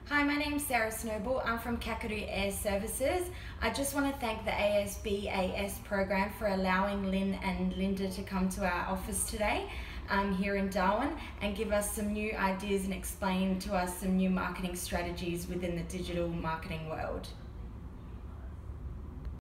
Hi, my name's Sarah Snowball. I'm from Kakadu Air Services. I just want to thank the ASBAS program for allowing Lynn and Linda to come to our office today here in Darwin and give us some new ideas and explain to us some new marketing strategies within the digital marketing world.